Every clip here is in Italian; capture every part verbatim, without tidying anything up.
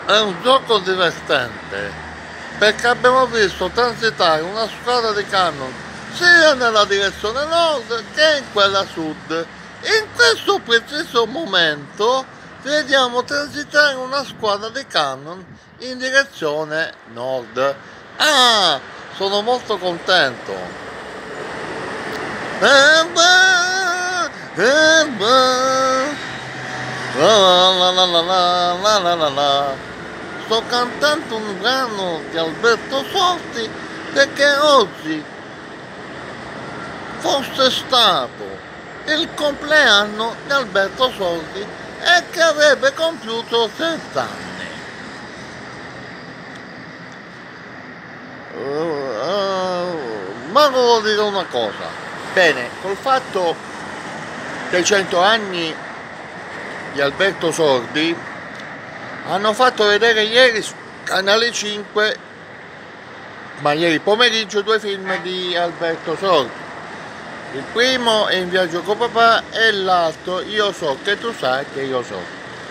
È un gioco divertente perché abbiamo visto transitare una squadra di camion sia nella direzione nord che in quella sud. In questo preciso momento vediamo transitare una squadra di camion in direzione nord. Ah, sono molto contento. Eh beh, eh beh. La la la la la la la la la. Sto cantando un brano di Alberto Sordi perché oggi fosse stato il compleanno di Alberto Sordi e che avrebbe compiuto sessanta anni. Uh, uh, ma volevo dire una cosa. Bene, col fatto dei cento anni di Alberto Sordi hanno fatto vedere ieri su Canale cinque, ma ieri pomeriggio, due film di Alberto Sordi. Il primo è In viaggio con papà e l'altro Io so che tu sai che io so.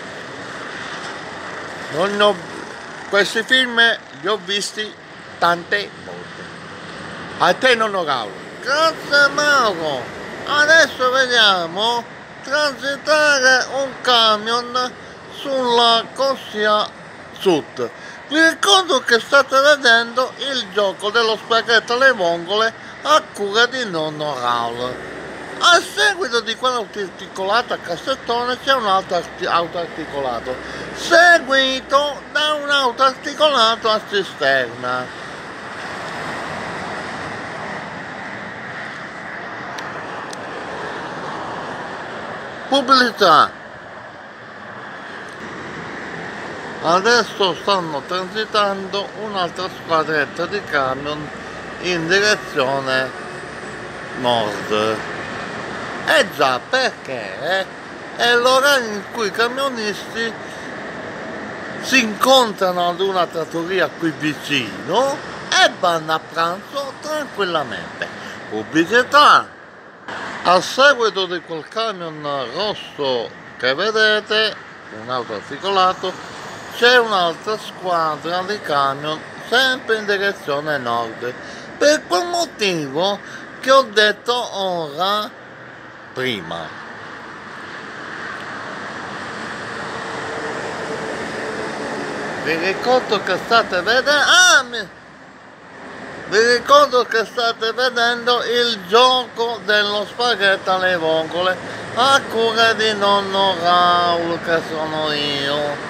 Non ho... Questi film li ho visti tante volte. A te non ho cavolo. Grazie Mauro. Adesso vediamo transitare un camion sulla corsia sud. Vi ricordo che state vedendo il gioco dello spaghetto alle vongole a cura di nonno Raul. A seguito di quell'auto articolato a cassettone c'è un altro auto articolato, seguito da un auto articolato a cisterna. Pubblicità. Adesso stanno transitando un'altra squadretta di camion in direzione nord. Eh già, perché è l'orario in cui i camionisti si incontrano ad una trattoria qui vicino e vanno a pranzo tranquillamente. Pubblicità. A seguito di quel camion rosso che vedete, un auto articolato, c'è un'altra squadra di camion sempre in direzione nord, per quel motivo che ho detto ora prima. Vi ricordo che state vedendo ah, mi... vi ricordo che state vedendo il gioco dello spaghetto alle vongole a cura di nonno Raul, che sono io.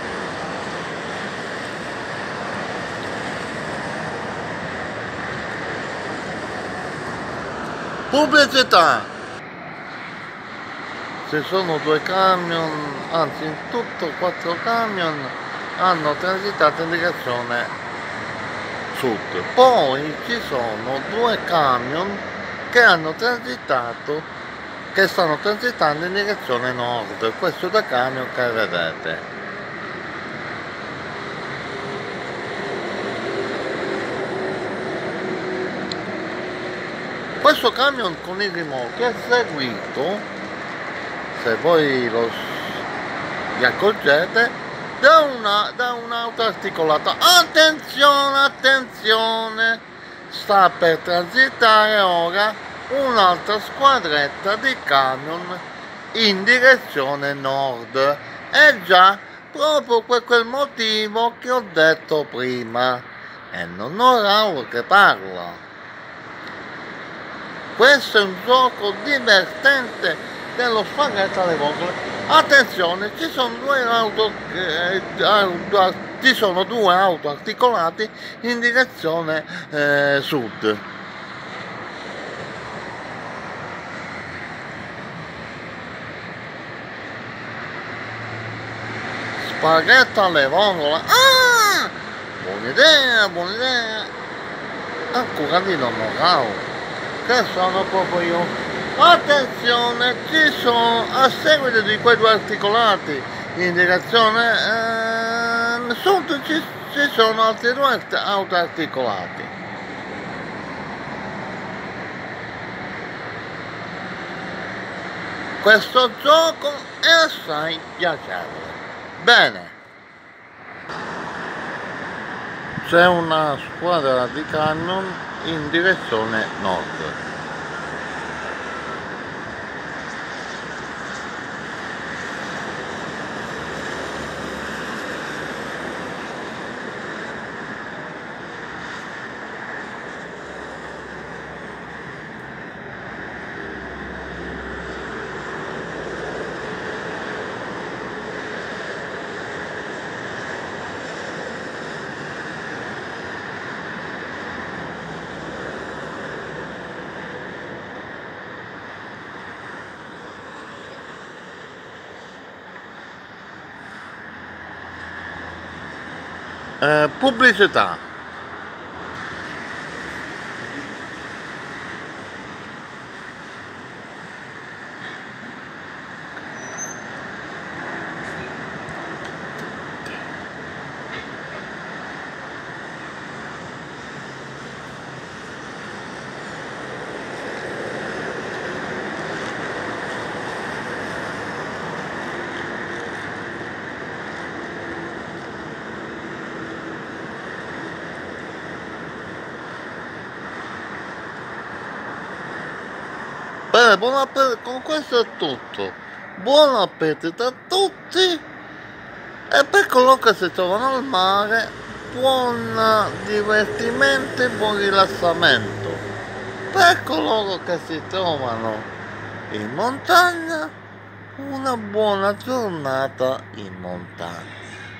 Pubblicità. Ci sono due camion, anzi in tutto quattro camion hanno transitato in direzione sud. Poi ci sono due camion che hanno transitato, che stanno transitando in direzione nord. Questo è da camion che vedete. Questo camion con i rimorchi è seguito, se voi lo vi accorgete, da una da un'auto articolata. Attenzione, attenzione, sta per transitare ora un'altra squadretta di camion in direzione nord. È già proprio per quel motivo che ho detto prima. E non ho Raul che parla. Questo è un gioco divertente dello spaghetto alle vongole. Attenzione, ci sono due auto eh, ci sono due auto articolati in direzione eh, sud. Spaghetto alle vongole. Ah! Buona idea, buona idea. Ancora di nonno Raul, che sono proprio io. Attenzione, ci sono, a seguito di quei due articolati in direzione eh, sud, ci, ci sono altri due auto articolati. Questo gioco è assai piacevole. Bene. c'è una squadra di camion in direzione nord. Eh, pubblicità. Bene, buon appetito, con questo è tutto. Buon appetito a tutti e per coloro che si trovano al mare, buon divertimento e buon rilassamento. Per coloro che si trovano in montagna, una buona giornata in montagna.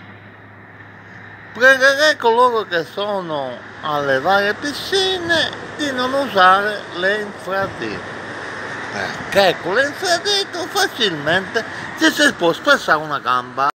Pregherei coloro che sono alle varie piscine di non usare le infradito, perché con l'infradito facilmente ci si può spezzare una gamba.